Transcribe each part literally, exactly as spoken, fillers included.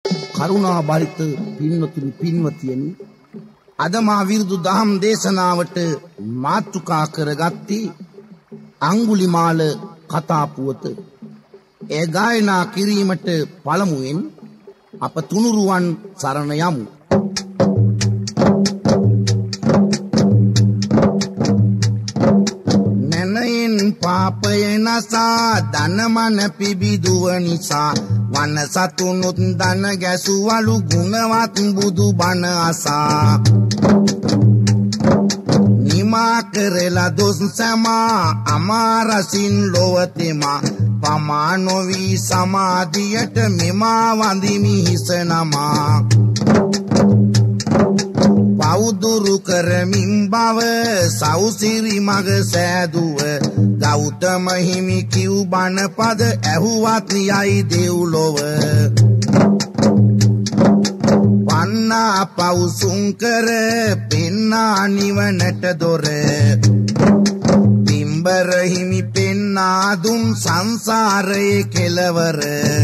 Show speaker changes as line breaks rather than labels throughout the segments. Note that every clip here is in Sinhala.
කරුණා බරිත පින්වතුනි පින්වතියනි අද මා විරුදු දහම් දේශනාවට මාතෘකා කරගත්තී අඟුලිමාල කතා පුවත. ඒ ගායනා කිරීමට පළමුවෙන් අප තුනුරුවන් සරණ යමු. නැනයින් පාපය නසා ධනමන පිබිදුව නිසා වන සතුනුත් දන ගැසුවලු ගුණවත් බුදු බණ අසා නිමා කරලා දොස් සමා අමාරසින් ලොවතෙමා පමා නොවී සමාධියට මෙමා වඳිමි හිස නමා පවුදුරු කරමින් බව සෞසිරි මග සෑදුව ගෞතම හිමි කිව් බණ පද ඇහුවත් යයි දෙව්ලොව පන්නා පවුසුම් කර පෙන්නා නිවනට දොර පිම්බර හිමි පෙන්නා දුන් සංසාරයේ කෙලවර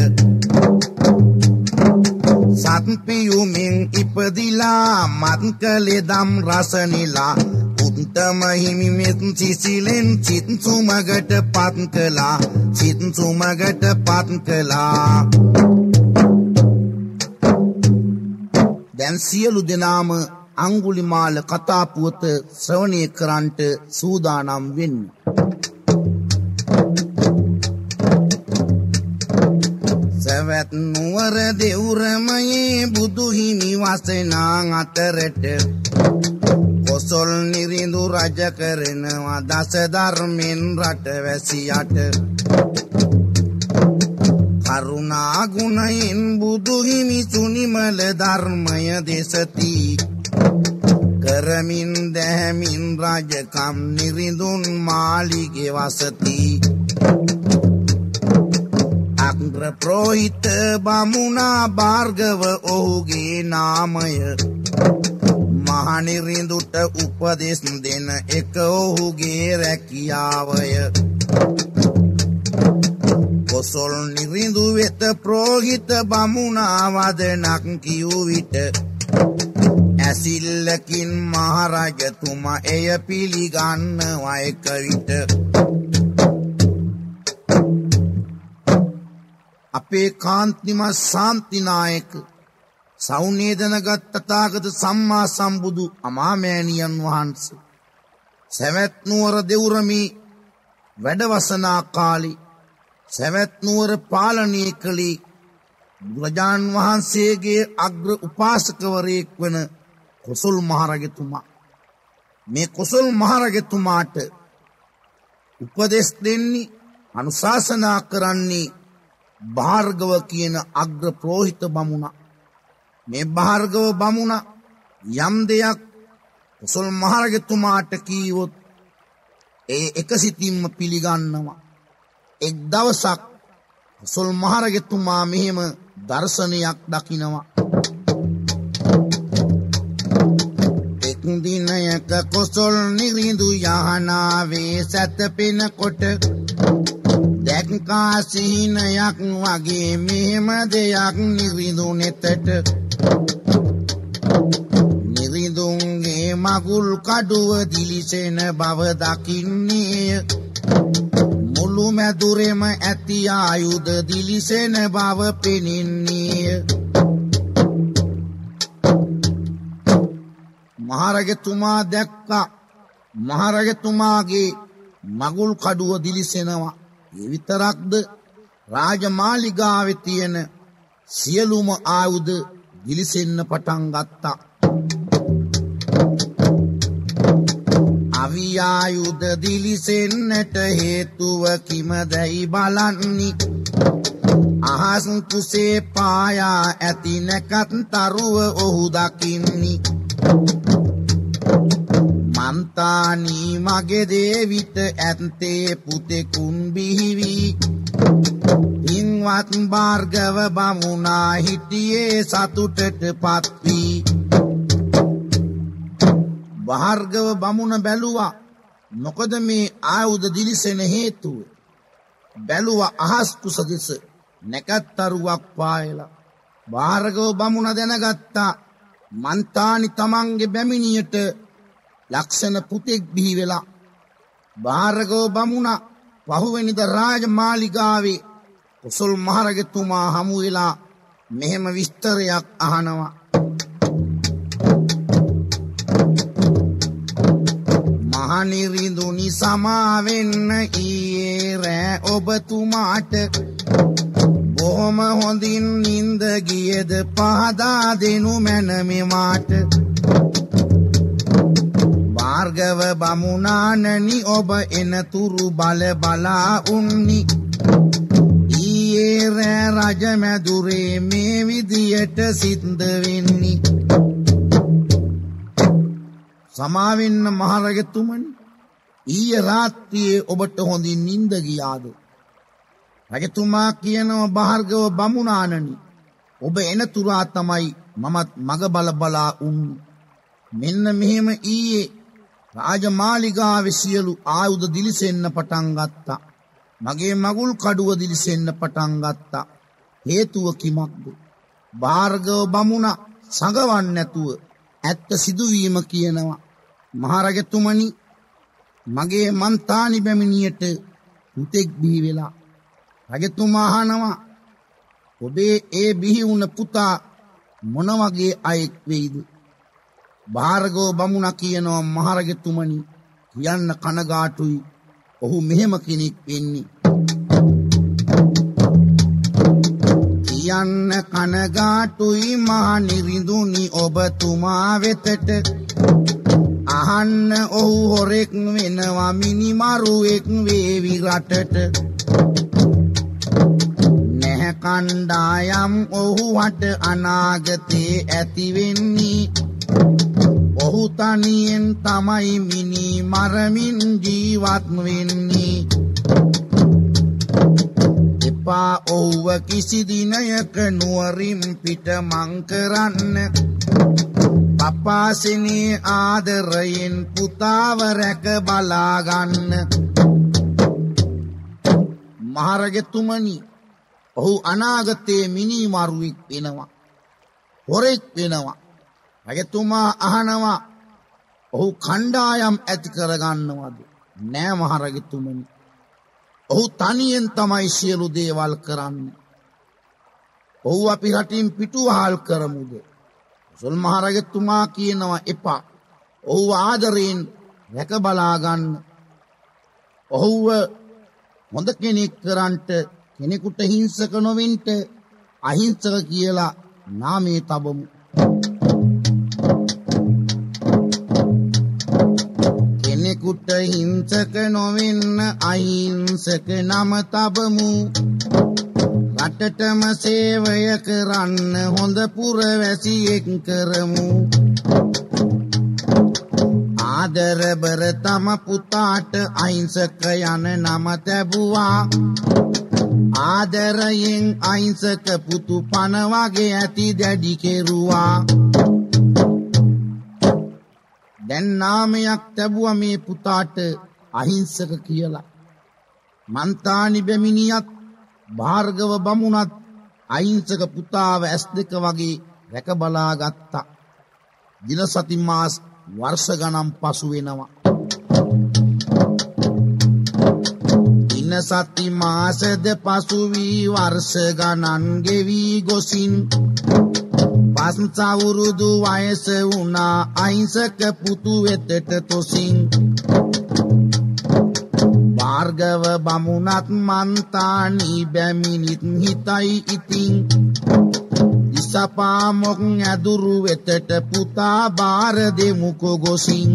සත්පියුමින් ඉපදිලා මත් කළේ දම් රසනිලා උත්තම හිමි මෙත් සිසිලෙන් සිත් සුමගට පත් කළා සිත් සුමගට පත් කළා. දැන් සියලු දෙනාම අඟුලිමාල කතා පුවත ශ්‍රවණය කරන්ට සූදානම් වෙන්න. සවැත් නුවර දෙවුරමයේ බුදු හිමි වසනා අතරට කොසල් නිරිඳු රජ කරනවා දස ධර්මෙන් රට වැසියට කරුණා ගුණයෙන් බුදු හිමි සුනිමල ධර්මය දෙසති කරමින් දැහැමින් රජකම් නිරිඳුන් මාලිගේ වසති අග්‍ර ප්‍රෝහිත බමුණා භාර්ගව ඔහුගේ නාමය මහනිරිඳුට උපදෙස් දෙන එක ඔහුගේ රැකියාවය කොසල් නිරිඳු වෙත ප්‍රෝහිත බමුණා වදනක් කියූ විට ඇසිල්ලකින් මහරජතුමා එය පිළිගන්නවා එක විට අපේ කාන්තිමත් ශාන්තිනායක සෞනේදනගත් තථාගත සම්මා සම්බුදු අමාමෑණියන් වහන්සේ සවැත් නුවර දෙවුරමේ වැඩවසනා කාලේ සවැත් නුවර පාලනය කළේ බුදුරජාණන් වහන්සේගේ අග්‍ර උපාසකවරයෙක් වන කොසල් මහරජතුමා. මේ කොසල් මහරජතුමාට උපදෙස් දෙන්නේ අනුශාසනා කරන්නේ භාර්ගව කියන අග්‍ර ප්‍රෝහිත බමුණා. මේ භාර්ගව බමුණා යම් දෙයක් කොසල් මහරජතුමාට කීවොත් ඒ එකසිතින්ම පිළිගන්නවා. එක් දවසක් කොසල් මහරජතුමා මෙහෙම දර්ශනයක් දකිනවා. එක් දිනයක කොසල් නිරිඳු යහනාවේ සැතපෙනකොට දැක්කා සිහිනයක් වගේ මෙහෙම දෙයක් නිරිඳු නෙතට නිරිඳුන්ගේ මගුල් කඩුව දිලිසෙන බව දකින්නේ මුළු මැදුරෙම ඇති ආයුධ දිලිසෙන බව පෙනෙන්නේ මහරජතුමා දැක්කා මහරජතුමාගේ මගුල් කඩුව දිලිසෙනවා. ඒ විතරක්ද රාජමාලිගාවේ තියෙන සියලුම ආයුධ දිලිසෙන්න පටන් ගත්තා. අවි ආයුධ දිලිසෙන්නට හේතුව කිමදැයි බලන්නි අහස් කුසේ පායා ඇති නැකත් තරුව ඔහු දකින්නි මන්තානී මගේ දේවිත ඇත්තේ පුතෙකුන් බිහිවි පින්වත් භාර්ගව බමුණා හිටියේ සතුටට පත්වී. භාර්ගව බමුණ බැලුවා මොකද මේ ආයුධ දිලිසෙන හේතුව. බැලුවා අහස් කුස දෙස නැකත් තරුවක් පායලා භාර්ගව බමුණ දැනගත්තා මන්තානි තමන්ගේ බැමිණියට ලක්ෂණ පුතෙක් බිහි වෙලා. භාර්ගව බමුණ පහුවෙනිද රාජමාලිගාවේ කොසල් මහරජතුමා හමු වෙලා මෙහෙම විස්තරයක් අහනවා. මහනිරිඳුනි සමාවෙන්න ඊයේ රෑ ඔබතුමාට බොහොම හොඳින් නින්ද ගියද පහදා දෙනු මැන මෙමාට. භාර්ගව බමුණාණනි ඔබ එනතුරු බල බලා උන්නි. ඊයේ රෑ රජමැදුරේ මේ විදියට සිද්ධ වෙන්නි. සමාවෙන්න මහරජතුමනි, ඊයේ රාත්‍රියේ ඔබට හොඳින් නින්ද ගියාද? රජතුමා කියනවා භාර්ගව බමුණාණනි, ඔබ එනතුරා තමයි මමත් මග බල බලා උන්නේ. මෙන්න මෙහෙම ඊයේ රාජමාලිගාවේ සියලු ආයුධ දිලිසෙන්න පටන් ගත්තා. මගේ මගුල් කඩුව දිලිසෙන්න පටන් ගත්තා. හේතුව කිමක්ද? භාර්ගව බමුණ සඟවන්නේ නැතුව ඇත්ත සිදුවීම කියනවා. මහරජතුමනි, මගේ මන්තානි බැමිණියට පුතෙක් බිහි වෙලා. රජතුමා අහනවා ඔබේ ඒ බිහි වුණ පුතා මොන වගේ අයෙක් වෙයිද? භාර්ගව බමුණ කියනවා මහරජතුමනි, කියන්න කනගාටුයි. ඔහු මෙහෙම කෙනෙක් වෙන්නේ. කියන්න කනගාටුයි මහනිරිඳුනි ඔබතුමා වෙතට. අහන්න ඔහු හොරෙක් වෙනවා මිනිමරුවෙක් වේවි රටට. නැහැ කණ්ඩායම් ඔහු වට අනාගතේ ඇති වෙන්නේ. ඔහු තනියෙන් තමයි මිනි මරමින් ජීවත් වෙන්නේ. එපා ඔහුව කිසි දිනයක නුවරින් පිට මං කරන්න. පපාසිනේ ආදරයෙන් පුතාව රැක බලා ගන්න. මහරජතුමනි, ඔහු අනාගතයේ මිනි මරුවෙක් වෙනවා, හොරෙක් වෙනවා. රජතුමා අහනවා ඔහු කණ්ඩායම් ඇති කරගන්නවද? නෑ මහරජතුමනි, ඔහු තනියෙන් තමයි සියලු දේවල් කරන්නේ. ඔහු අපි රටින් පිටුවහල් කරමුද? කොසල් මහරජතුමා කියනවා එපා, ඔහුව ආදරයෙන් රැක බලා ගන්න. ඔහුව හොඳ කෙනෙක් කරන්ට, කෙනෙකුට හිංසක නොවෙන්ට අහිංසක කියලා නාමේ තබමු. කෙනෙකුට හිංසක නොවෙන්න අහිංසක නම තබමු. රටටම සේවය කරන්න හොඳ පුරවැසියෙක් කරමු. ආදරබර තම පුතාට අහිංසක යන නම තැබුවා. ආදරයෙන් අහිංසක පුතු පන වගේ ඇති දැඩි කෙරුවා. දැන් නාමයක් තැබුවා මේ පුතාට අහිංසක කියලා. මන්තානි බැමිණියත් භාර්ගව බමුණත් අහිංසක පුතාව ඇස් දෙක වගේ රැක බලා ගත්තා. දින සති මාස වර්ෂ ගණන් පසු වෙනවා. දින සති මාසද පසු වී වර්ෂ ගණන් ගෙවි ගොසින් පස් අවුරුදු වයස වුණා අහිංසක පුතු වෙතට තොසින්. භාර්ගව බමුණත් මන්තානි බැමිණිත් හිතයි ඉතින්. දිසපාමොක් ඇදුරු වෙතට පුතා බාර දෙමුකෝ ගොසින්.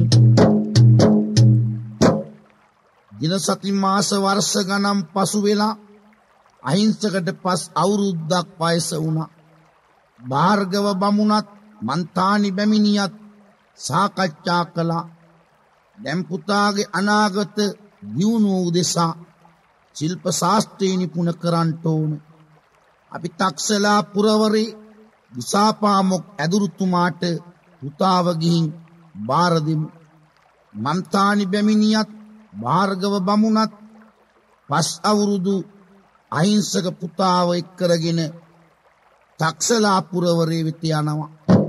දින සති මාස වර්ෂ ගණන් පසු වෙලා අහිංසකට පස් අවුරුද්දක් වයස වුණා. භාර්ගව බමුණත් මන්තානි බැමිණියත් සාකච්ඡා කළා. දැන් පුතාගේ අනාගත දියුණුව උදෙසා ශිල්ප ශාස්ත්‍රය නිපුණ කරන්න ඕන. අපි තක්සලා පුරවරේ දිසාපාමොක් ඇදුරුතුමාට පුතාව ගිහින් බාර දෙමු. මන්තානි බැමිණියත් භාර්ගව බමුණත් පස් අවුරුදු අහිංසක පුතාව එක් කරගෙන තක්සලා පුරවරේ වෙත යනවා.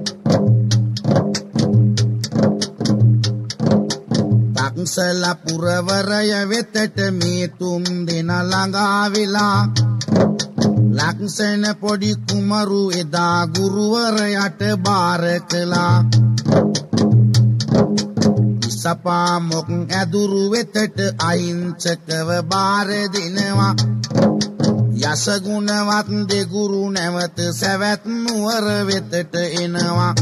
තක්සලා පුරවරය වෙතට මේ තුන් දෙනා ළඟා වෙලා ලක්ෂණ පොඩි කුමරු එදා ගුරුවරයාට බාර කළා. ඉසපා මොක් ඇදුරු වෙතට අහිංසකව බාර දෙනවා. යසගුණවත් දෙගුරු නැවත සැවැත් නුවර වෙතට එනවා.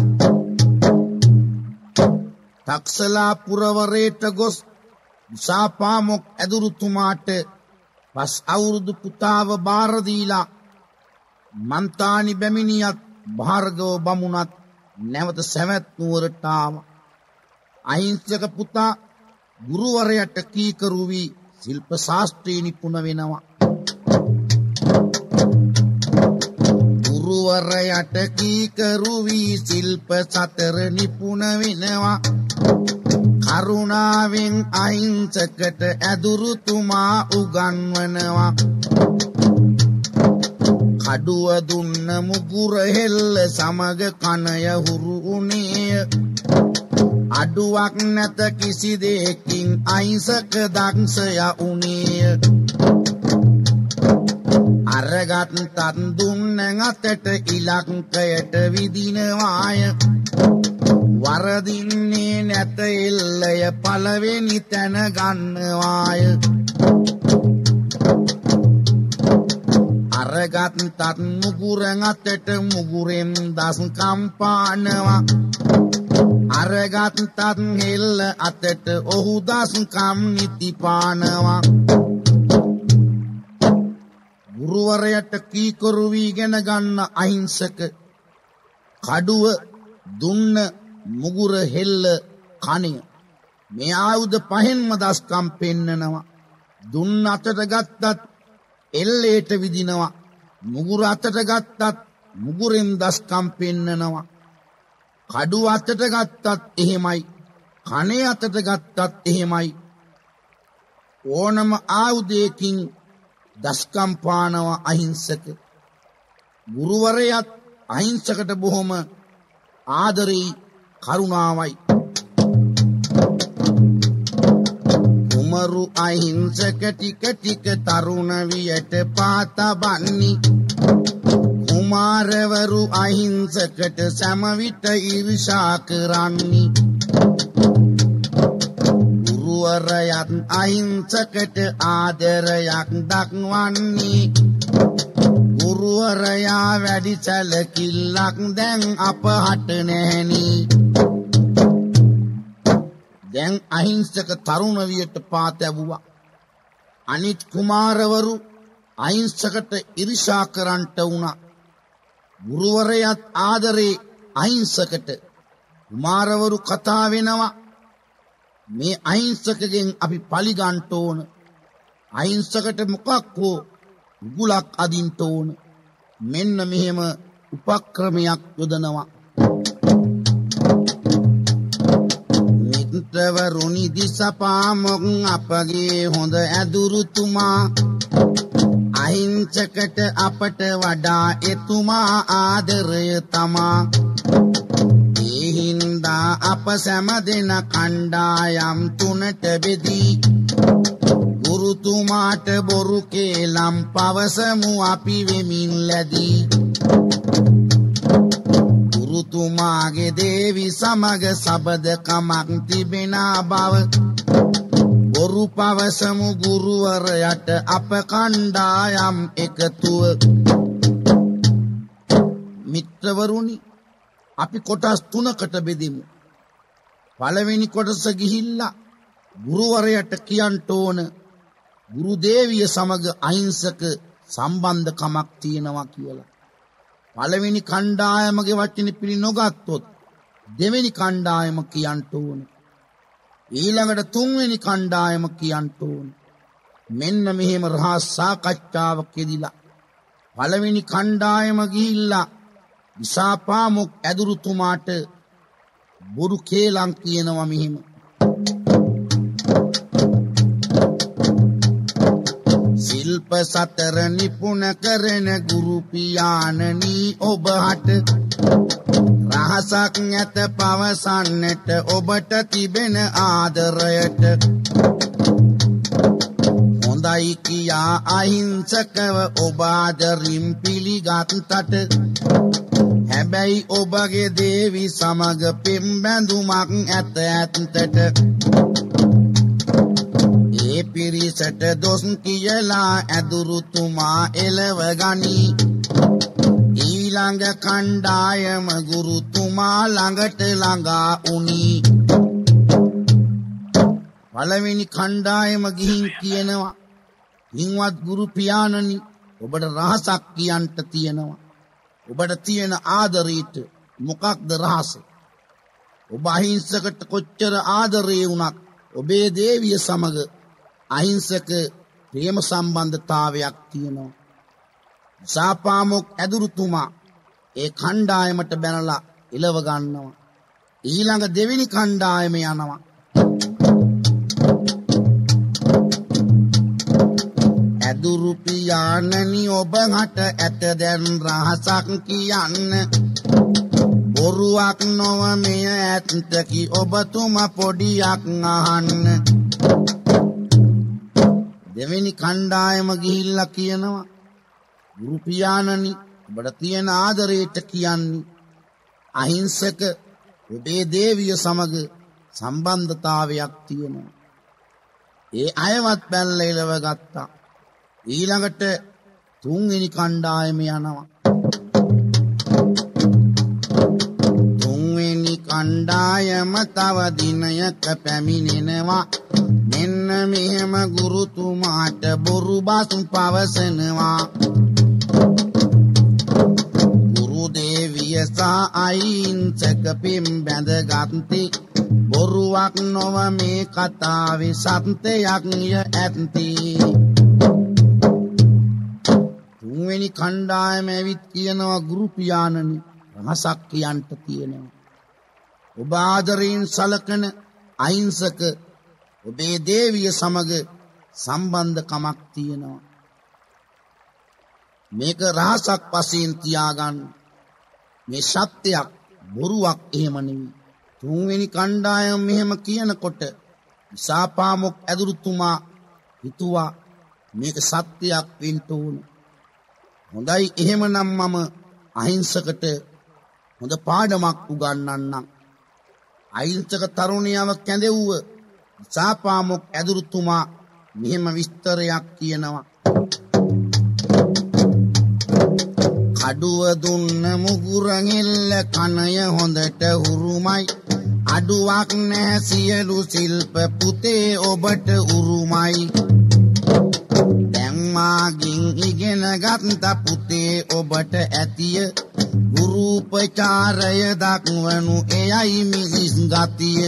තක්සලා පුරවරේට ගොස් ඉසපා මොක් ඇදුරුතුමාට පස් අවුරුදු පුතාව බාර දීලා මන්තානි බැමිණියත් භාර්ගව බමුණත් නැවත සැවැත් නුවරට ආවා. අහිංසක පුතා ගුරුවරයාට කීකරු වී ශිල්ප ශාස්ත්‍රයේ නිපුණ වෙනවා. ගුරුවරයාට කීකරු වී ශිල්ප සතර නිපුණ වෙනවා. කරුණාවෙන් අහිංසකට ඇදුරුතුමා උගන්වනවා. කඩුව දුන්න මුගුර හෙල්ල සමග කනය හුරු උනේ. අඩුවක් නැත කිසි දෙයකින් අහිංසක දක්ෂයා උනේ. අරගත් තත් දුන්න අතට ඉලක්කයට විදිනවාය. වරදින්නේ නැත එල්ලය පළවෙනි තැන ගන්නවාය. අරගත් තත් මුගුරන් අතට මුගුරෙන් දස්කම් පානවා. අරගත් තත් හෙල්ල අතට ඔහු දස්කම් නිති පානවා. ගුරුවරයාට කීකරු වීගෙන ගන්න අහිංසක කඩුව දුන්න මුගුර හෙල්ල කණය මේ ආයුධ පහෙන්ම දස්කම් පෙන්නනවා. දුන්න අතට ගත්තත් එල්ලේට විදිනවා. මුගුර අතට ගත්තත් මුගුරෙන් දස්කම් පෙන්නනවා. කඩුව අතට ගත්තත් එහෙමයි. කණේ අතට ගත්තත් එහෙමයි. ඕනම ආයුධයකින් දස්කම් පානවා අහිංසක. ගුරුවරයාත් අහිංසකට බොහොම ආදරෙයි කරුණාවයි. කුමරු අහිංසක ටික ටික තරුණ වියට පාතබන්නි. කුමාරවරු අහිංසකට සෑම විට ඊර්ෂ්‍යා කරන්නි. ගුරුවරයාත් අහිංසකට ආදරයක් දක්වන්නි. ගුරුවරයා වැඩි සැලකිල්ලක් දැන් අපහට නැහෙනි. දැන් අහිංසක තරුණ වියට පාත ඇවුවා. අනිත් කුමාරවරු අහිංසකට ඊර්ෂ්‍යා කරන්ට වුණා. ගුරුවරයාත් ආදරේ අහිංසකට. කුමාරවරු කතා වෙනවා. මේ අහිංසකගෙන් අපි පලිගන්ට ඕන. අහිංසකට මොකක් හෝ උගුලක් අදින්ට ඕන. මෙන්න මෙහෙම උපක්‍රමයක් යොදනවා. මිත්‍රවරුනි දිසපා මොක් අපගේ හොඳ ඇදුරුතුමා. අහිංසකට අපට වඩා එතුමා ආදරය තමා. ඒ හින්දා අප සෑම දෙන කණ්ඩායම් තුනට බෙදී ගුරුතුමාට බොරු කේලම් පවසමු අපි වෙමින් ලැබී. ගුරුතුමාගේ දේවි සමග සබදකමක් තිබෙන බව බොරු පවසමු ගුරුවරයාට අප කණ්ඩායම් එකතුව. මිත්‍රවරුනි, අපි කොටස් තුනකට බෙදෙමු. පළවෙනි කොටස ගිහිල්ලා ගුරුවරයාට කියන්න ඕන ගුරු දේවිය සමග අහිංසක සම්බන්ධකමක් තියෙනවා කියලා. පළවෙනි කණ්ඩායමගේ වචන පිළි නොගත්තොත් දෙවෙනි කණ්ඩායම කියන්න ඕන. ඊළඟට තුන්වෙනි කණ්ඩායම කියන්න ඕන. මෙන්න මෙහෙම රහස් සාකච්ඡාවක් යෙදිලා පළවෙනි කණ්ඩායම ගිහිල්ලා ඉසපා මොක් ඇදුරුතුමාට බොරු කේලම් කියනවා මෙහෙම. ශිල්ප සතර නිපුණ කරන ගුරු පියාණනි ඔබට රහසක් නැත පවසන්නට ඔබට තිබෙන ආදරයට හොඳයි කියා අහිංසකව ඔබ ආදරින් පිළිගත්තට හැබැයි ඔබගේ දේවි සමග පෙම් බැඳුමක් ඇත ඇත්තට ඒ පිරිසට දොස් කියලා ඇදුරුතුමා එලව ගනී ඊළඟ කණ්ඩායම ගුරුතුමා ළඟට ළඟා උනී පළවෙනි කණ්ඩායම ගිහින් කියනවා හින්වත් ගුරු පියාණනි ඔබට රහසක් කියන්ට තියෙනවා ඔබට තියෙන ආදරයට මොකක්ද රහස ඔබ අහිංසකට කොච්චර ආදරේ වුණත් ඔබේ දේවිය සමග අහිංසක ප්‍රේම සම්බන්ධතාවයක් තියෙනවා සාපාමොක් ඇදුරුතුමා ඒ කණ්ඩායමට බැනලා ඉලව ගන්නවා ඊළඟ දෙවෙනි කණ්ඩායම යනවා ඇදුරු පියාණනි ඔබ හට ඇත දැන් රහසක් කියන්න බොරුවක් නොව මෙය ඇත්තකි ඔබතුමා පොඩියක් අහන්න දෙවෙනි කණ්ඩායම ගිහිල්ලා කියනවා ගුරු පියාණනි ඔබට තියෙන ආදරයට කියන්නේ අහිංසක ඔබේ දේවිය සමග සම්බන්ධතාවයක් තියෙනවා ඒ අයවත් බැලලා ඉලව ගත්තා ඊළඟට තුන්වෙනි කණ්ඩායම යනවා තුන්වෙනි කණ්ඩායම තව දිනයක පැමිණෙනවා මෙන්න මෙහෙම ගුරුතුමාට බොරු බස් පවසනවා ගුරු දේවිය සා අහිංසක පෙම් බැඳගත්ති බොරුවක් නොව මේ කතාවේ සත්‍යයක් ය ඇත්ති තුන්වෙනි කණ්ඩායම ඇවිත් කියනවා ගුරු පියාණනි රහසක් කියන්ට තියෙනවා ඔබ ආදරයෙන් සලකන අහිංසක ඔබේ දේවිය සමග සම්බන්ධකමක් තියෙනවා මේක රහසක් වශයෙන් තියාගන්න මේ සත්‍යයක් බොරුවක් එහෙම නෙවෙයි තුන්වෙනි කණ්ඩායම මෙහෙම කියනකොට සාපාමොක් ඇදුරුතුමා හිතුවා මේක සත්‍යයක් වෙන්න ඕන හොඳයි එහෙමනම් මම අහිංසකට හොඳ පාඩමක් උගන්වන්නම් අහිංසක තරුණියව කැඳෙව්ව සාපාමොක් ඇදුරුතුමා මෙහෙම විස්තරයක් කියනවා කඩුව දුන්න මුගුරගෙල්ල කණය හොඳට හුරුමයි අඩුවක් නැහැ සියලු ශිල්ප පුතේ ඔබට උරුමයි මාගින් ඉගෙන ගත්ත පුතේ ඔබට ඇතිය ගුරු උපචාරය දක්වනු එයයි මිනිස් ගතිය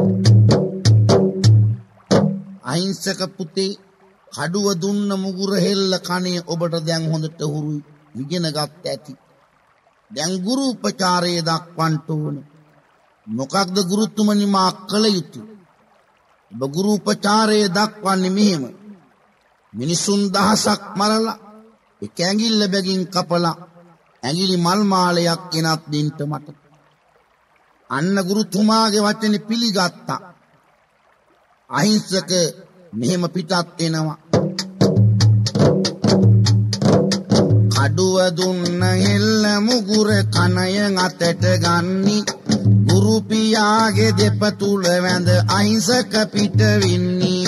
අහිංසක පුතේ කඩුව දුන්න මුගුර හෙල්ල කණේ ඔබට දැන් හොඳට හුරුයි ඉගෙන ගත්ත ඇති දැන් ගුරු උපචාරය දක්වන්න ඕන මොකක්ද ගුරුතුමනි මා කළ යුතු ඔබ ගුරු උපචාරය දක්වන්නේ මෙහෙම මිනිසුන් දහසක් මරලා එක ඇඟිල්ල බැගින් කපලා ඇඟිලි මල් මාලයක් ගෙනත් දෙන්න මට අන්න ගුරුතුමාගේ වචනේ පිළිගත්තා අහිංසක මෙහෙම පිටත් වෙනවා කඩුව දුන්න හෙල්ල මුගුර කණය අතට ගන්නි ගුරු පියාගේ දෙපතුල වැඳ අහිංසක පිට වෙන්නේ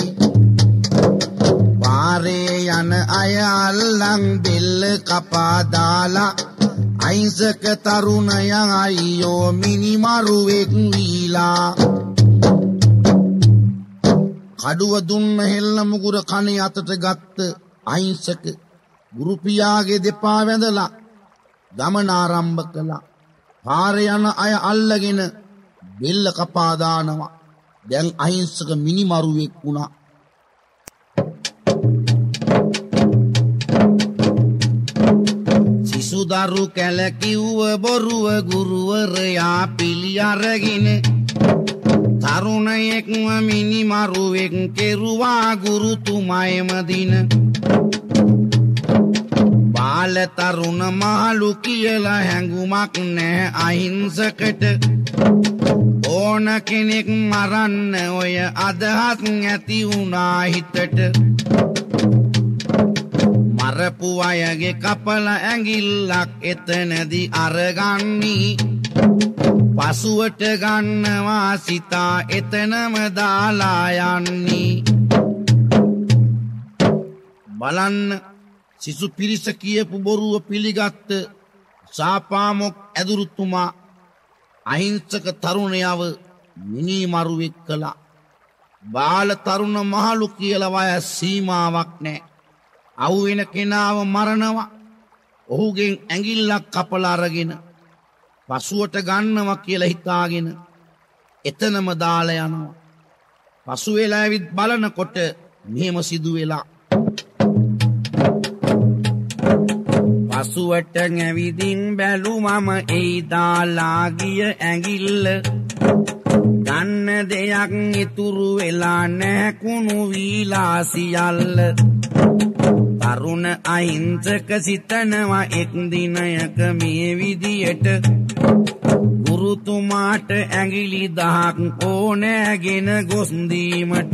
පාරේ යන අය අල්ලන් බෙල්ල කපා දාලා අහිංසක තරුණයා අයියෝ මිනිමරුවෙක් වීලා කඩුව දුන්න හෙල්ල මුගුර කණේ අතට ගත්ත අහිංසක ගුරු පියාගේ දෙපා වැඳලා ගමන ආරම්භ කළා පාරේ යන අය අල්ලගෙන බෙල්ල කපා දානවා දැන් අහිංසක මිනිමරුවෙක් වුණා සිසුදරු කැලකිව්ව බොරුව ගුරුවරයා පිළි අරගෙන තරුණයෙක්ව මිනිමරුවෙක් කෙරුවා ගුරුතුමා එම දින බාල තරුණ මහලු කියලා හැඟුමක් නැහැ අහිංසකට ඕන කෙනෙක් මරන්න ඔය අදහස් ඇති වුණා හිතට මරපු අයගේ කපල ඇඟිල්ලක් එතනදී අරගන්නී පසුවට ගන්නවා සිතා එතනම දාලා යන්නේ බලන්න සිසු පිරිස කියපු බොරුව පිළිගත්ත සාපාමොක් ඇදුරුතුමා අහිංසක තරුණයව මිනී මරුවෙක් කළා බාල තරුණ මහලු කියලා වයස් සීමාවක් නැහැ අහුවෙන කෙනාව මරනවා ඔහුගෙන් ඇඟිල්ලක් කපලා අරගෙන පසුවට ගන්නවා කියලා හිතාගෙන එතනම දාලා යනවා පසු වෙලා ඇවිත් බලනකොට මෙහෙම සිදු වෙලා පසුවට ඇවිදින් බැලුමම එයි දාලා ගිය ඇඟිල්ල ගන්න දෙයක් ඉතුරු වෙලා නැහැ කුණු වීලා සියල්ල තරුණ අහිංසක සිතනවා එක් දිනයක මේ විදියට ගුරුතුමාට ඇඟිලි දහක් ඕනෑගෙන ගොස් දීමට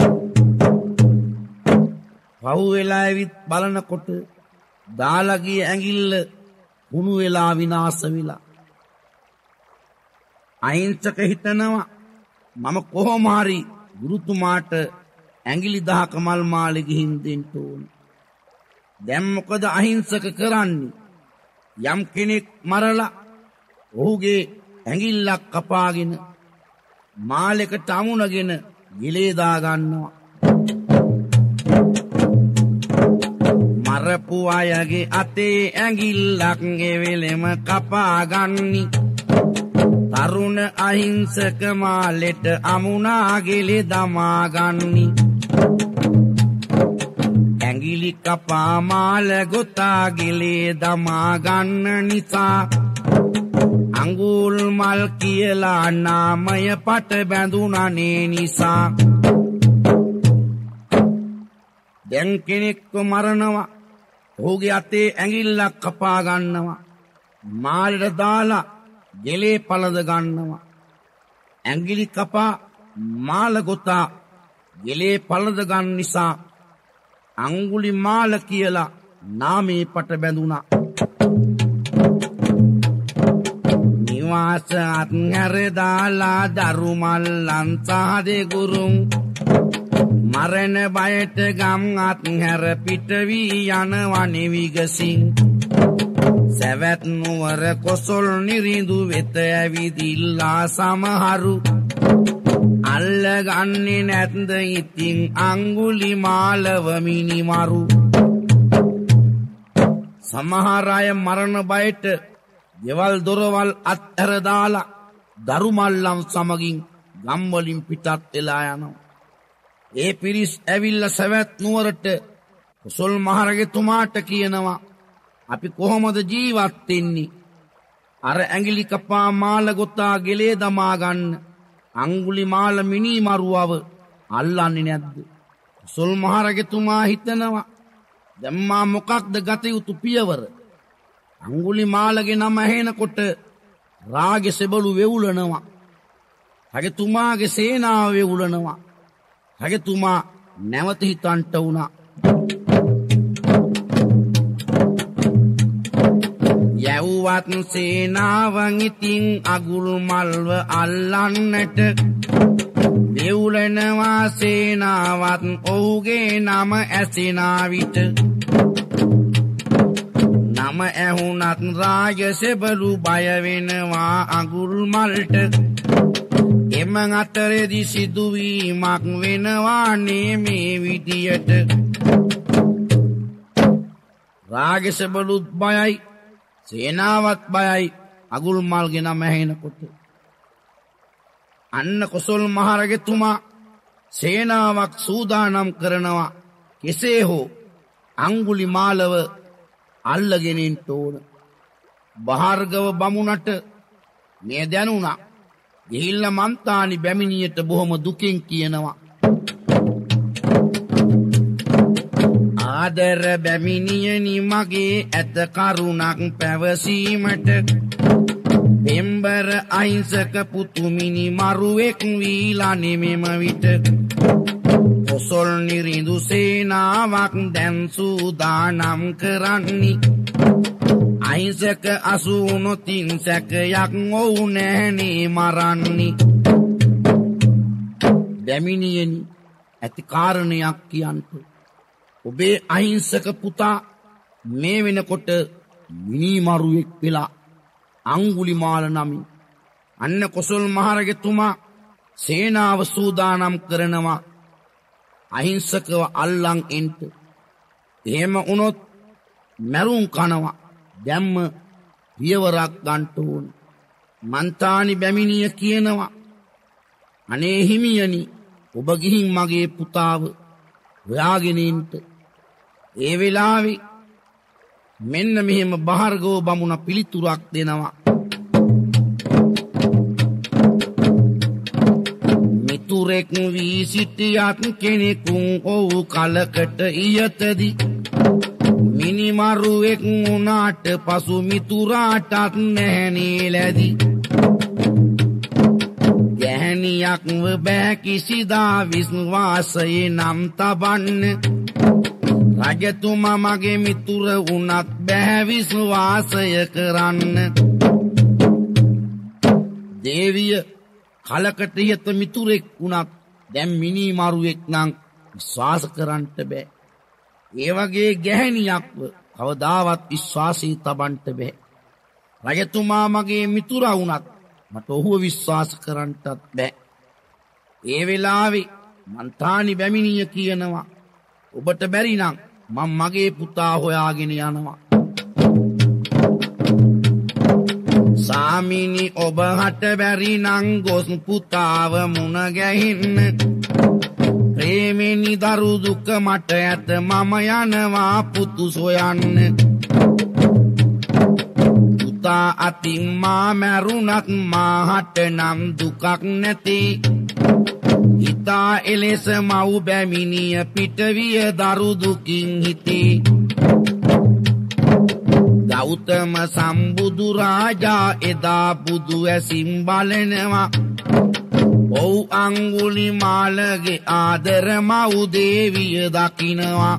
පහු වෙලා ඇවිත් බලනකොට දාලා ගිය ඇඟිල්ල කුණු වෙලා විනාශ වෙලා අහිංසක හිතනවා මම කොහොම හරි ගුරුතුමාට ඇඟිලි දහක මල් මාලේ ගිහින් දෙන්න ඕන දැන් මොකද අහිංසක කරන්නේ යම් කෙනෙක් මරලා ඔහුගේ ඇඟිල්ලක් කපාගෙන මාලයකට අමුණගෙන ගිලේ දා ගන්නවා මරපු අයගේ අතේ ඇඟිල්ලක් එවෙලෙම කපා ගන්නි තරුණ අහිංසක මාලෙට අමුණා ගිලේ දමා ගන්නි ඇඟිලි කපා මාල ගොතා ගිලේ දමා ගන්න නිසා අඟුල් මල් කියලා නාමය පට බැඳුණනේ නිසා දැන් කෙනෙක්ව මරනවා ඔහුගේ අතේ ඇඟිල්ලක් කපා ගන්නවා මාළට දාලා ගෙලේ පළද ගන්නවා ඇඟිලි කපා මාළ ගොතා ගෙලේ පළද ගන්න නිසා අඟුලි මාළ කියලා නාමේ පට බැඳුණා නිවාස අත්හැර දාලා දරු මල්ලන් සාදේ ගුරුන් මරණ බයට ගම් අත්හැර පිට වී යනවා නිවිගසින් සවැත් නුවර කොසොල් නිරිඳු වෙත ඇවිදිලා සමහරු අල්ලගන්නේ නැත්ද ඉතින් අඟුලි මාලව මිනිමරු සමහර අය මරණ බයට ගෙවල් දොරවල් අත්හැර දාලා දරු මල්ලන් සමගින් ගම් වලින් පිටත් වෙලා යනවා ඒ පිරිස් ඇවිල්ලා සවැත් නුවරට කොසොල් මහරජතුමාට කියනවා අපි කොහොමද ජීවත් වෙන්නේ අර ඇඟිලි කපා මාල ගොතා ගෙලේ දමා ගන්න අඟුලි මාල මිනී මරුවව අල්ලන්නේ නැද්ද කොසොල් මහරජතුමා හිතනවා දැන් මා මොකක්ද ගත යුතු පියවර අඟුලි මාලගේ නම ඇහෙනකොට රාගේ සෙබළු වෙවුලනවා රජතුමාගේ සේනාව වෙවුලනවා රජතුමා නැවත හිතන්ට වුණා යව්වත් සේනාවන් ඉතින් අඟුල් මල්ව අල්ලන්නට වෙවුලනවා සේනාවත් ඔහුගේ නම ඇසෙනා විට නම ඇහුණත් රාජසෙබළු බය වෙනවා අඟුල් මල්ට එම අතරේදී සිදුවීමක් වෙනවා නේ මේ විදියට රාජසෙබළුත් බයයි සේනාවත් බයයි අඟුල් මල්ගේ නම ඇහෙනකොට අන්න කොසොල් මහරජතුමා සේනාවක් සූදානම් කරනවා කෙසේ හෝ අඟුලි මාලව අල්ලගෙන ඉන්න ඕන භාර්ගව බමුණට මේ දැනුණා ගිහිල්ලා මන්තානි බැමිණියට බොහොම දුකින් කියනවා ආදර බැමිණියනි මගේ ඇත කරුණක් පැවසීමට පෙම්බර අහිංසක පුතුමිනි මරුවෙක් වීලා නෙමෙම විට ඔසොල් නිරිඳු සේනාවක් දැන් සූදානම් කරන්නි අහිංසක අසුනොතින් සැකයක් ඔවු නැහනේ මරන්නි බැමිණියනි ඇති කාරණයක් කියන්ට ඔබේ අහිංසක පුතා මේ වෙනකොට මිනිමරුවෙක් වෙලා අංගුලිමාල නමින් අන්න කොසල් මහරජතුමා සේනාව සූදානම් කරනවා අහිංසකව අල්ලන් එන්ට එහෙම වුණොත් මරුන් කනවා දැම්ම පියවරක් ගන්නට ඕන මන්තානි බැමිණිය කියනවා අනේ හිමියනි ඔබ ගිහින් මගේ පුතාව හොයාගෙන ඉන්න ඒ වෙලාවේ මෙන්න මෙහෙම බහර්ගව බමුණ පිළිතුරක් දෙනවා මිතුරෙක් වී සිටියත් කෙනෙකුන් ඔව් කලකට ඉයතදී මිනිමරුවෙක් වුණාට පසු මිතුරාටත් නැහනේ ලැදි ගැහණියක්ව බෑ කිසිදා විශ්වාසයේ නම් තබන්න රජතුමා මගේ මිතුර වුණත් බෑ විශ්වාසය කරන්න දේවිය කලකට හිත මිතුරෙක් වුණත් දැන් මිනිමරුවෙක් නම් විශ්වාස කරන්නට බෑ ඒ වගේ ගැහණියක්ව කවදාවත් විශ්වාසී තබන්නට බෑ රජතුමා මගේ මිතුරා වුණත් මට ඔහුව විශ්වාස කරන්නටත් බෑ ඒ වෙලාවේ මන්තානි බැමිණිය කියනවා ඔබට බැරි නම් මම මගේ පුතා හොයාගෙන යනවා සාමිනි ඔබ හට බැරි නම් ගොස් පුතාව මුණ ගැහින්න ප්‍රේමෙනි දරු දුක මට ඇත මම යනවා පුතු සොයන්න පුතා අතින් මා මැරුණත් මාහට නම් දුකක් නැති හිතා එලෙස මව් බැමිණිය පිටවිය දරු දුකින් හිතේ ගෞතම සම්බුදු රාජා එදා බුදු ඇසින් බලනවා ඔව් අංගුලිමාලගේ ආදර මව් දේවිය දකිනවා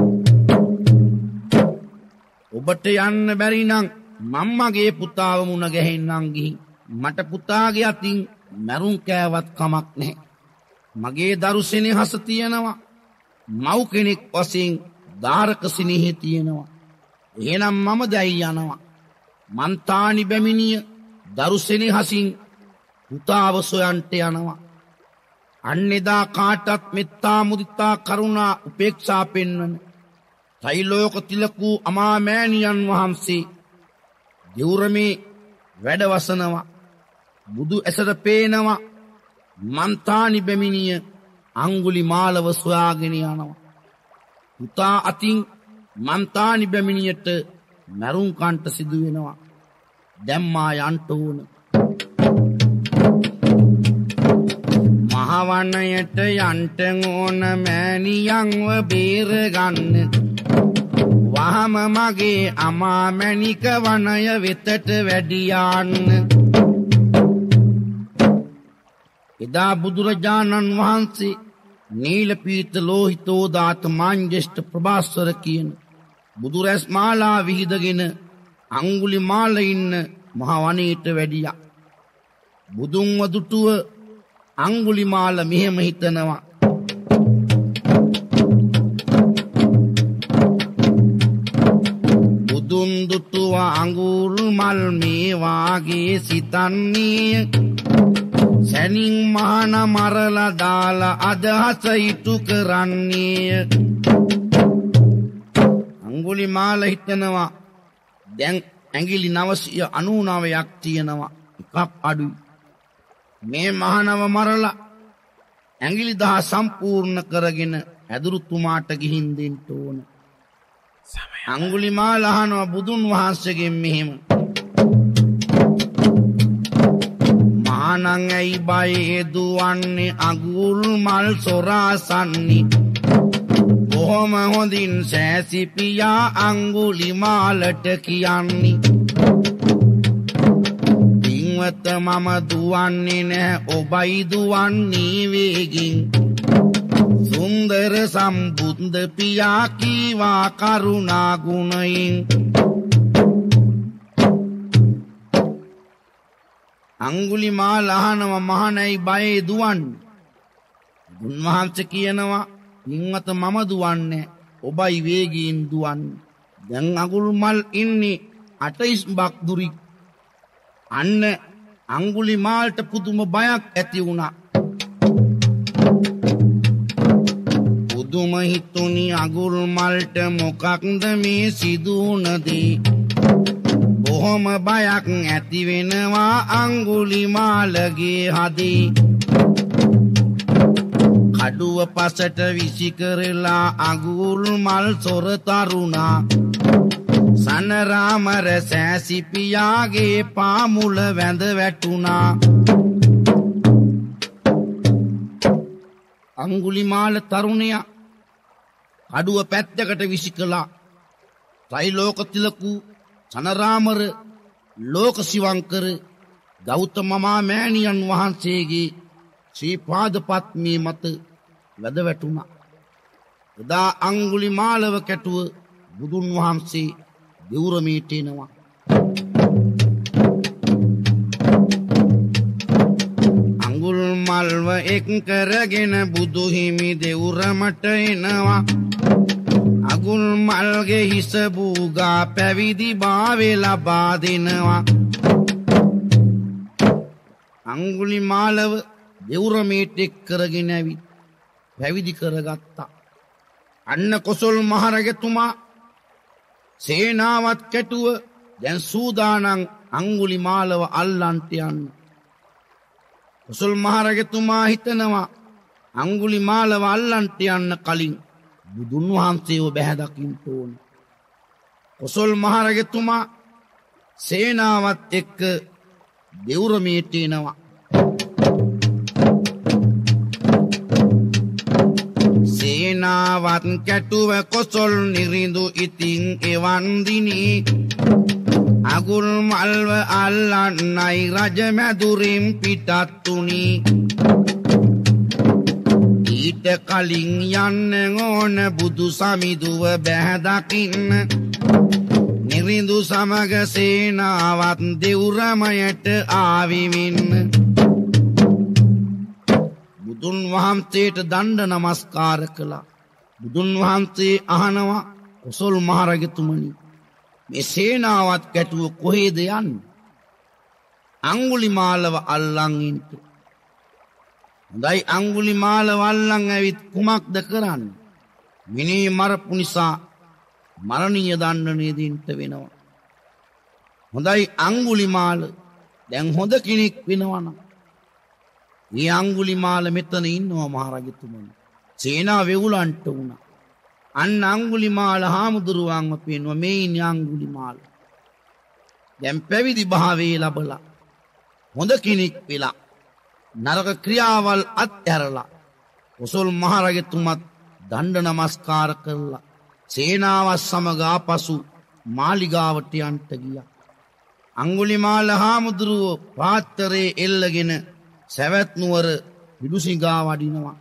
ඔබට යන්න බැරි නම් මම මගේ පුතාව මුණ ගැහෙන්නම් ගිහින් මට පුතාගේ අතින් මරුන් කෑවත් කමක් නැහැ මගේ දරු සෙනෙහස තියෙනවා මව් කෙනෙක් වශයෙන් ධාරක සෙනෙහි තියෙනවා එහෙනම් මම දැයි යනවා මන්තානි බැමිණිය දරු සෙනෙහසින් පුතාව සොයන්ට යනවා අන්නේදා කාටත් මෙත්තා මුදිතා කරුණා උපේක්ෂා පෙන්වන ත්‍රිලෝක තිලකූ අමාමෑණියන් වහන්සේ දෙවුරමේ වැඩවසනවා බුදු ඇසට පේනවා මන්තානි බැමිණිය අංගුලිමාලව සොයාගෙන යනවා පුතා අතින් මන්තානි බැමිණියට මරුන් කන්ට සිදු වෙනවා දැම්මා යන්ට ඕන මහවණයට යන්ට ඕන මෑණියන්ව බේර ගන්න වහම මගේ අමා මැණික වනය වෙතට වැඩියාන්න එදා බුදුරජාණන් වහන්සේ නීලපීත ලෝහිතෝදාත මාංජේෂ්ඨ ප්‍රභාස්වර කියන බුදුරැස් මාලා විහිදගෙන අංගුලිමාල ඉන්න මහ වනයේට වැඩියා බුදුන්ව දුටුව අංගුලිමාල මෙහෙම හිතනවා බුදුන් දුටුව අඟුල්මල් මේ වාගේ සිතන්නේ සැනින් මහන මරලා දාලා අදහස ඉටු කරන්නේ අංගුලිමාල හිතනවා දැන් ඇඟිලි නවසිය අනූනවයක් තියෙනවා එකක් අඩුයි මේ මහනව මරලා ඇඟිලි දහ සම්පූර්ණ කරගෙන ඇදුරුතුමාට ගිහින් දෙන්න ඕන අංගුලිමාල අහනවා බුදුන් වහන්සේගෙන් මෙහෙම මහණන් ඇයි බයේ දුවන්නේ අඟුල් මල් සොරාසන්නි බොහොම හොඳින් සෑසි පියා අඟුලිමාලට කියන්නේ පින්වත මම දුවන්නේ නැහැ ඔබයි දුවන්නේ වේගින් සුන්දර සම්බුද්ධ පියා කීවා කරුණා ගුණයෙන් අඟුලිමාල අහනවා මහණයි බයේ දුවන්නේ උන්වහන්සේ කියනවා පින්වත මම දුවන්නේ ඔබයි වේගයෙන් දුවන්නේ දැන් අඟුලිමාල් ඉන්නේ අටයිස් බක් දුරි අන්න අඟුලිමාල්ට පුදුම බයක් ඇති වුණා පුදුම හිතුනි අඟුලිමාල්ට මොකක්ද මේ සිදු වුණදී බොහොම බයක් ඇති වෙනවා අඟුලිමාලගේ හදේ කඩුව පසට විසි කරලා අඟුලිමාල් සොර තරුණා සනරාමර සෑසි පියාගේ පාමුල වැඳ වැටුණා අඟුලිමාල තරුණයා කඩුව පැත්තකට විසි කළා ත්‍රිලෝක තිලකු සනරාමර ලෝක සිවංකර ගෞතම මෑණියන් වහන්සේගේ ශ්‍රී පාද පත්මී මත වැද වැටුණා එදා අඟුලිමාලව කැටුව බුදුන් වහන්සේ දෙවුරමීට එනවා අඟුලිමාල්ව එක් කරගෙන බුදු හිමි දෙවුරමට එනවා අඟුලිමාල්ගේ හිස බූගා පැවිදි භාවය ලබා දෙනවා අඟුලිමාලව දෙවුරමීට එක් කරගෙන ඇවිත් පැවිදි කරගත්තා අන්න කොසල් මහරජතුමා සේනාවත් කැටුව දැන් සූදානම් අඟුලිමාලව අල්ලන්ට යන්න කොසල් මහරජතුමා හිතනවා අඟුලිමාලව අල්ලන්ට යන්න කලින් බුදුන් වහන්සේව බැහැ දකින්න ඕන කොසල් මහරජතුමා සේනාවත් එක්ක දෙවුරමීට එනවා සේනාවත් කැටුව කොසල් නිරිඳු ඉතින් එවන් දිනී අඟුලිමාල්ව අල්ලන්නයි රජ මැදුරින් පිටත් උනී ඊට කලින් යන්න ඕන බුදු සමිඳුව බැහැ දකින්න නිරිඳු සමග සේනාවත් දෙවුරමයට ආවිමින් බුදුන් වහන්සේට දණ්ඩ නමස්කාර කළා බුදුන් වහන්සේ අහනවා කොසල් මහරජතුමනි මේ සේනාවත් කැටුව කොහෙද යන්නේ අඟුලිමාලව අල්ලන් ඉන්න හොඳයි අඟුලිමාලව අල්ලන් ඇවිත් කුමක්ද කරන්නේ මිනී මරපු නිසා මරණීය දණ්ඩනය දෙන්න වෙනවා හොඳයි අඟුලිමාල දැන් හොඳ කෙනෙක් වෙනවනම් මේ අඟුලිමාල මෙතන ඉන්නවා මහරජතුමනි සේනා වෙවුලන්ට වුණා අන්න අඟුලිමාල හාමුදුරුවන්ව පේනවා මේ ඉන්නේ අඟුලිමාල දැන් පැවිදි භාවයේ ලබලා හොඳ කෙනෙක් වෙලා නරක ක්‍රියාවල් අත්හැරලා කොසල් මහරජතුමත් දණ්ඩ නමස්කාර කරලා සේනාව සමග ආපසු මාලිගාවට යන්ට ගියා අඟුලිමාල හාමුදුරුවෝ පාත්‍රයේ එල්ලගෙන සැවැත් නුවර පිඩුසිඟා වඩිනවා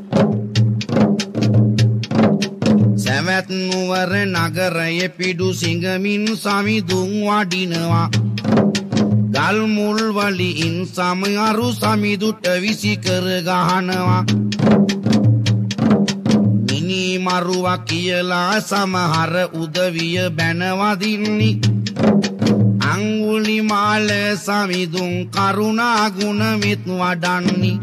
සැවැත් නුවර නගරයේ පිඩුසිඟමින් සමිඳුන් වඩිනවා ගල් මුල් වලින් සමහරු සමිඳුට විසි කර ගහනවා මිනි මරුවා කියලා සමහර උදවිය බැනවදින්නි අඟුලිමාල සමිඳුන් කරුණා ගුණ මෙත් වඩන්නි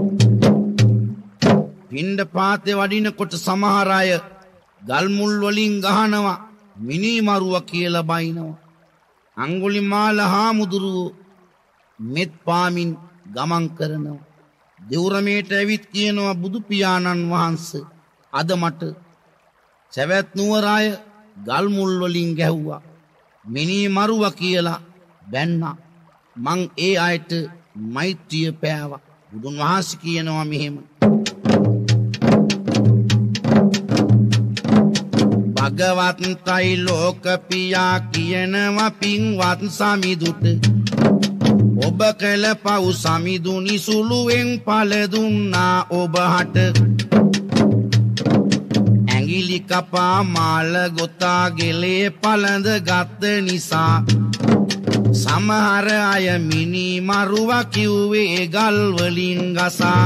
පින්ඩ පාතේ වඩිනකොට සමහර අය ගල් මුල් වලින් ගහනවා මිනි මරුවා කියලා බයිනවා අඟුලිමාල හාමුදුරුවෝ මෙත් පාමින් ගමන් කරනවා දෙවුරමේට ඇවිත් කියනවා බුදු පියාණන් වහන්සේ අද මට සැවැත් නුවර අය ගල් මුල් වලින් ගැහුවා මිනි මරුවා කියලා බැන්නා මං ඒ අයට මෛත්‍රිය පෑවා බුදුන් වහන්සේ කියනවා මෙහෙම භගවන්තයි ලෝකපියා කියනවා පින්වත් සමිඳුට ඔබ කළ පව් සමිඳුනි සුළුවෙන් පළ දුන්නා ඔබහට ඇඟිලි කපා මාල ගොතා ගෙලේ පළඳ ගත්ත නිසා සමහර අය මිනි මරුව කිව්වේ ගල් වලින් ගසා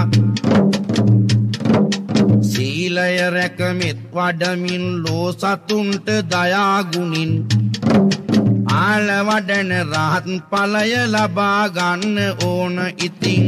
සීලය රැකමෙත් වඩමින් ලෝ සතුන්ට දයා ගුණින් ආල වඩන රහත් ඵලය ලබා ගන්න ඕන ඉතින්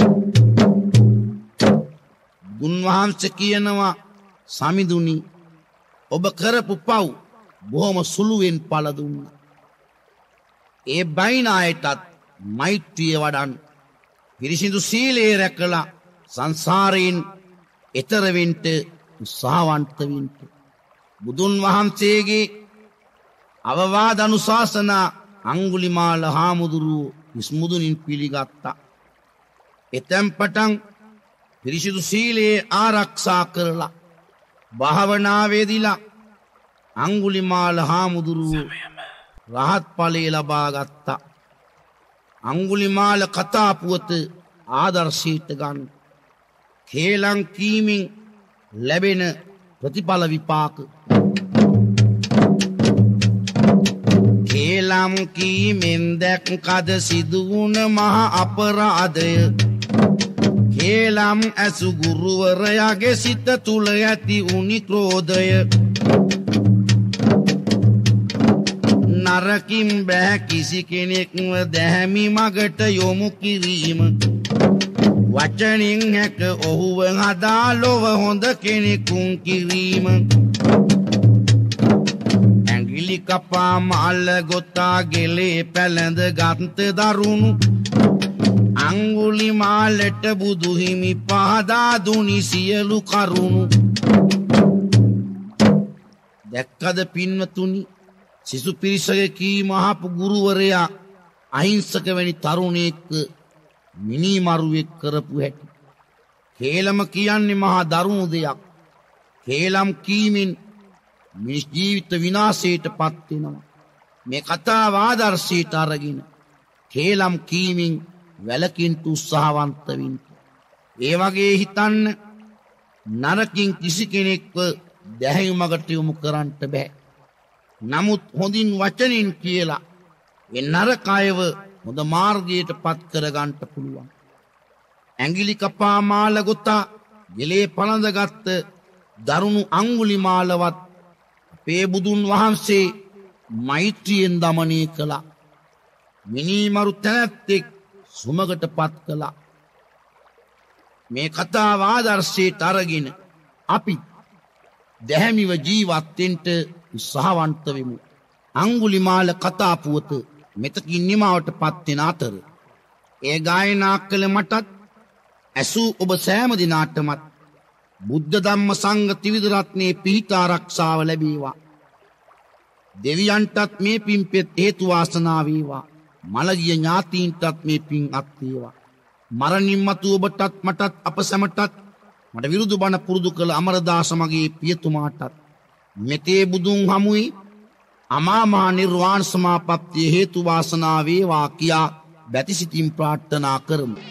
ගුණවහන්සේ කියනවා සමිඳුනි ඔබ කරපු පව් බොහොම සුළුවෙන් ඵල දුන්නා ඒ බයින අයටත් මෛත්‍රිය වඩන් පිරිසිදු සීලය රැකලා සංසාරයෙන් එතර වෙන්න උත්සාහවන්ත වෙන්න බුදුන් වහන්සේගේ අවවාද අනුශාසනා අඟුලිමාල හාමුදුරුවෝ විස්මුදුනින් පිළිගත්තා. එතෙන් පටන් පිරිසිදු සීලයේ ආරක්ෂා කරලා භාවනාවේදීලා අඟුලිමාල හාමුදුරුවෝ රහත් ඵලය ලබා ගත්තා. අඟුලිමාල කතා පුවත ආදර්ශයට ගන්න. කේලම් කීමෙන් ලැබෙන ප්‍රතිඵල විපාක. කේලම් කීමෙන් දැක්කද සිදුවුණ මහ අපරාධය. කේලම් ඇසු ගුරුවරයාගේ සිත තුල ඇති උනි ක්‍රෝධය. නරකින් බෑ කිසි කෙනෙක්ව දැහැමි මගට යොමු කිරීම. වචනින් හැක ඔහුව හදා ලොව හොඳ කෙනෙකුන් කිරීම. ඇඟිලි කපා මාල ගොතා ගෙලේ පැලඳ ගත්ත දරුණු අඟුලිමාලට බුදු හිමි පහදා දුනි සියලු කරුණු. දැක්කද පින්වතුනි සිසු පිරිසගේ කීම අහපු ගුරුවරයා අහිංසක වැනි තරුණයෙක් මිනි මරුවෙක් කරපු හැටි. කේලම කියන්නේ මහා දරුණු දෙයක්. කේලම් කීමෙන් මිනිස් ජීවිත විනාශයට පත් වෙනවා. මේ කතාව ආදර්ශයට අරගෙන කේලම් කීමෙන් වැළකින් උත්සාහවන්ත වෙන්න. ඒ වගේ හිතන්න නරකින් කිසි කෙනෙක්ව දැහැමි මගට යොමු කරන්න බෑ. නමුත් හොඳින් වචනින් කියලා ඒ නරක අයව හොඳ මාර්ගයට පත් කරගන්න පුළුවන්. ඇඟිලි කපා මාල ගොතා ගෙලේ පළඳගත් දරුණු අඟුලිමාලවත් අපේ බුදුන් වහන්සේ මෛත්‍රියෙන් දමනය කළා. මිනිමරු තැනැත්තෙක් සුමකට පත් කළා. මේ කතාව ආදර්ශයට අරගෙන අපි දැහැමිව ජීවත් වෙන්න උත්සාහවන්ත වෙමු. අඟුලිමාල කතා පුවත මෙතකින් නිමාවට පත් වෙන අතර ඒ ගායනා කළ මටත් ඇසූ ඔබ සෑම දිනාටමත් බුද්ධ ධම්ම සංඝ ත්‍රිවිධ රත්නයේ පිහිට ආරක්ෂාව ලැබේවා. දෙවියන්ටත් මේ පින්පෙත් හේතු වාසනා වේවා. මළගිය ඥාතීන්ටත් මේ පින් අත් වේවා. මරණින් මතු ඔබටත් මටත් අප සැමටත් මට විරුදු බණ පුරුදු කළ අමරදාස මගේ පියතුමාටත් මෙතේ බුදුන් හමුවේ අමා මහ නිර්වාණ සමාපත්තිය හේතු වාසනා වේවා කියා බැතිසිතින් ප්‍රාර්ථනා කරමු.